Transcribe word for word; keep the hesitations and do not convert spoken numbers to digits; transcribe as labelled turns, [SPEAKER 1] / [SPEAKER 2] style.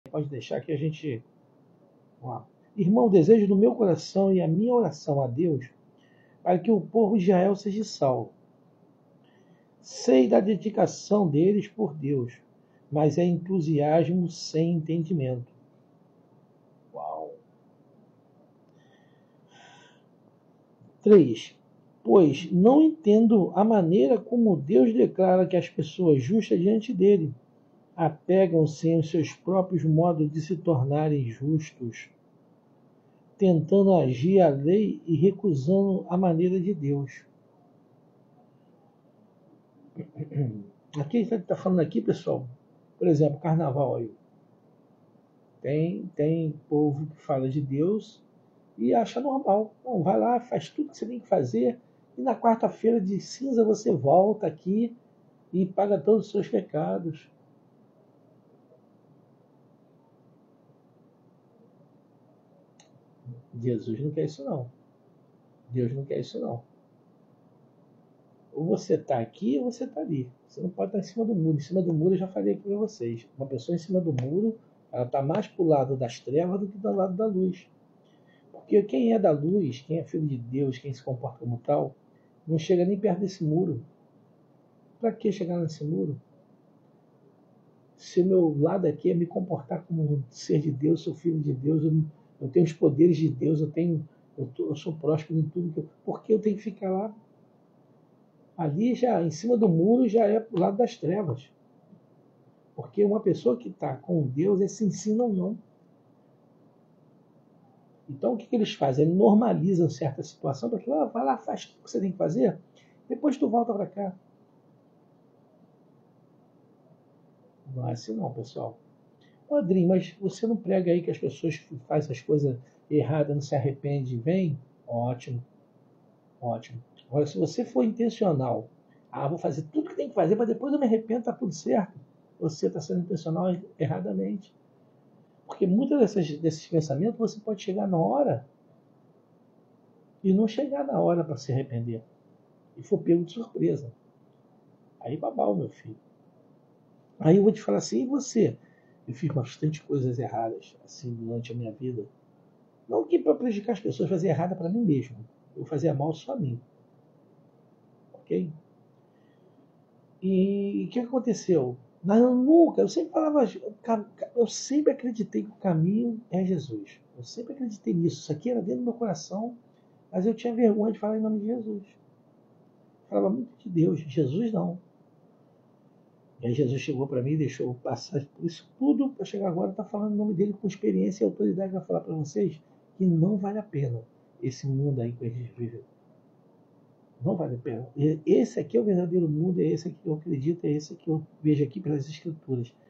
[SPEAKER 1] Pode deixar que a gente... Vamos lá. Irmão, desejo do meu coração e a minha oração a Deus para que o povo de Israel seja salvo. Sei da dedicação deles por Deus, mas é entusiasmo sem entendimento. Uau! três. Pois não entendo a maneira como Deus declara que as pessoas justas diante dele apegam-se aos seus próprios modos de se tornarem justos, tentando agir a lei e recusando a maneira de Deus. Aqui está tá falando aqui, pessoal, por exemplo, carnaval aí. Tem, tem povo que fala de Deus e acha normal. Não, vai lá, faz tudo que você tem que fazer e na quarta-feira de cinza você volta aqui e paga todos os seus pecados. Jesus não quer isso não. Deus não quer isso não. Ou você está aqui ou você está ali. Você não pode estar em cima do muro. Em cima do muro eu já falei aqui para vocês. Uma pessoa em cima do muro, ela está mais para o lado das trevas do que do lado da luz. Porque quem é da luz, quem é filho de Deus, quem se comporta como tal, não chega nem perto desse muro. Para que chegar nesse muro? Se o meu lado aqui é me comportar como um ser de Deus, sou filho de Deus, eu, eu tenho os poderes de Deus, eu tenho, eu, tô, eu sou próspero em tudo que eu. Por que eu tenho que ficar lá? Ali já, em cima do muro, já é pro lado das trevas. Porque uma pessoa que está com Deus, eles se ensinam ou não. Então o que, que eles fazem? Eles normalizam certa situação para que ah, vai lá, faz o que você tem que fazer, depois tu volta para cá. Não é assim não, pessoal. Padrinho, mas você não prega aí que as pessoas que fazem as coisas erradas não se arrependem e vêm? Ótimo, ótimo. Agora, se você for intencional, ah, vou fazer tudo que tem que fazer, mas depois eu me arrependo, está tudo certo. Você está sendo intencional erradamente. Porque muitos desses, desses pensamentos você pode chegar na hora e não chegar na hora para se arrepender. E for pego de surpresa. Aí babau, meu filho. Aí eu vou te falar assim, e você? Eu fiz bastante coisas erradas assim durante a minha vida. Não que para prejudicar as pessoas, fazer errada para mim mesmo. Eu fazia mal só a mim. Ok? E o que aconteceu? Mas eu nunca, eu sempre falava, eu sempre acreditei que o caminho é Jesus. Eu sempre acreditei nisso. Isso aqui era dentro do meu coração, mas eu tinha vergonha de falar em nome de Jesus. Eu falava muito de Deus, Jesus não. E aí Jesus chegou para mim e deixou passar por isso tudo para chegar agora estar tá falando o nome dele com experiência e autoridade para falar para vocês que não vale a pena esse mundo aí que a gente vive. Não vale a pena. Esse aqui é o verdadeiro mundo, é esse aqui que eu acredito, é esse que eu vejo aqui pelas escrituras.